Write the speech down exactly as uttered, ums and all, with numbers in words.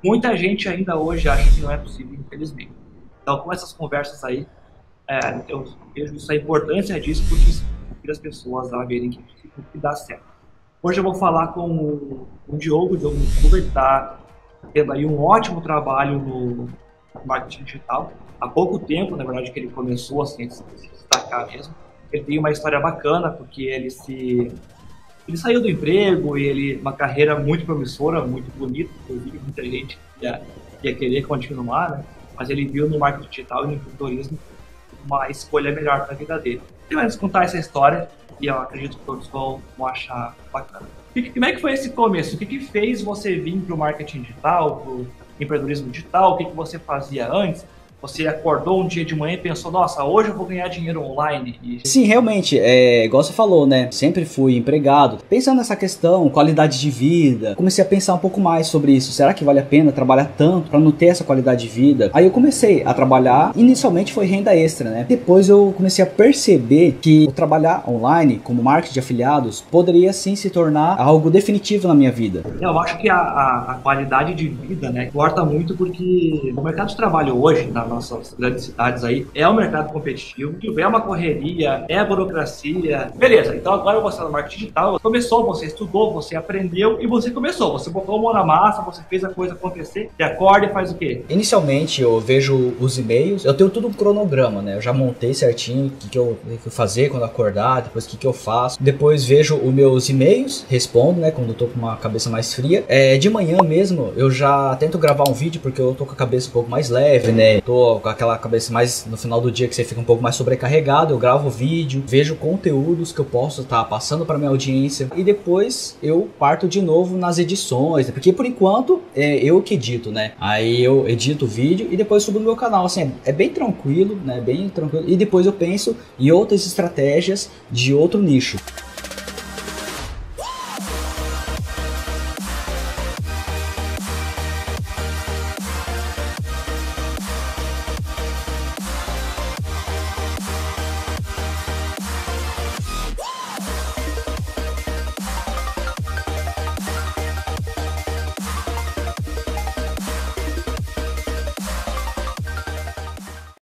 Muita gente ainda hoje acha que não é possível, infelizmente. Então, com essas conversas aí, é, eu vejo isso, a importância disso, porque isso inspira as pessoas a verem que, que dá certo. Hoje eu vou falar com o, com o Diogo, o Diogo Youtuber, que está tendo aí um ótimo trabalho no marketing digital. Há pouco tempo, na verdade, que ele começou assim, a se destacar mesmo. Ele tem uma história bacana, porque ele se ele saiu do emprego e ele uma carreira muito promissora, muito bonita, inclusive muita gente ia, ia querer continuar, né? Mas ele viu no marketing digital e no empreendedorismo uma escolha melhor para a vida dele. Ele vai nos contar essa história e eu acredito que todos vão, vão achar bacana. E como é que foi esse começo? O que, que fez você vir para o marketing digital, para o empreendedorismo digital? O que, que você fazia antes? Você acordou um dia de manhã e pensou, nossa, hoje eu vou ganhar dinheiro online? E... Sim, realmente, é, igual você falou, né? Sempre fui empregado. Pensando nessa questão, qualidade de vida, comecei a pensar um pouco mais sobre isso. Será que vale a pena trabalhar tanto para não ter essa qualidade de vida? Aí eu comecei a trabalhar, inicialmente foi renda extra, né? Depois eu comecei a perceber que o trabalhar online, como marketing de afiliados, poderia sim se tornar algo definitivo na minha vida. Eu acho que a, a, a qualidade de vida, né, importa muito porque o mercado de trabalho hoje, na nossas grandes cidades aí, é um mercado competitivo, que é uma correria, é a burocracia. Beleza, então agora você está no marketing digital, começou, você estudou, você aprendeu e você começou. Você botou a mão na massa, você fez a coisa acontecer, você acorda e faz o quê? Inicialmente eu vejo os e-mails, eu tenho tudo um cronograma, né? Eu já montei certinho o que, que eu tenho que fazer quando acordar, depois o que, que eu faço. Depois vejo os meus e-mails, respondo, né? Quando eu tô com uma cabeça mais fria. É, de manhã mesmo eu já tento gravar um vídeo porque eu tô com a cabeça um pouco mais leve, né? Tô com aquela cabeça mais no final do dia que você fica um pouco mais sobrecarregado, eu gravo vídeo, vejo conteúdos que eu posso estar tá passando para minha audiência e depois eu parto de novo nas edições, porque por enquanto é eu que edito, né? Aí eu edito o vídeo e depois subo no meu canal, assim, é bem tranquilo, né? Bem tranquilo. E depois eu penso em outras estratégias de outro nicho.